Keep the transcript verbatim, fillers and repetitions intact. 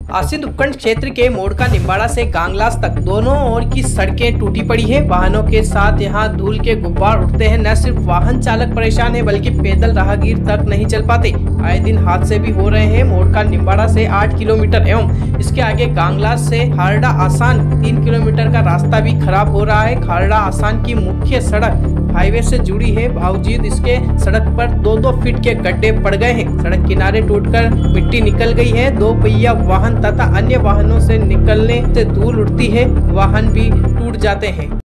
आसिंद उपखंड क्षेत्र के मोड़का निम्बाड़ा से गांगलास तक दोनों ओर की सड़कें टूटी पड़ी है। वाहनों के साथ यहां धूल के गुब्बार उठते हैं। न सिर्फ वाहन चालक परेशान है बल्कि पैदल राहगीर तक नहीं चल पाते। आए दिन हादसे भी हो रहे हैं। मोड़का निम्बाड़ा से आठ किलोमीटर एवं इसके आगे गांगलास से खारड़ा आसान तीन किलोमीटर का रास्ता भी खराब हो रहा है। खारड़ा आसान की मुख्य सड़क हाईवे से जुड़ी है, बावजूद इसके सड़क पर दो दो फीट के गड्ढे पड़ गए हैं। सड़क किनारे टूटकर मिट्टी निकल गई है। दो पहिया वाहन तथा अन्य वाहनों से निकलने से धूल उड़ती है, वाहन भी टूट जाते हैं।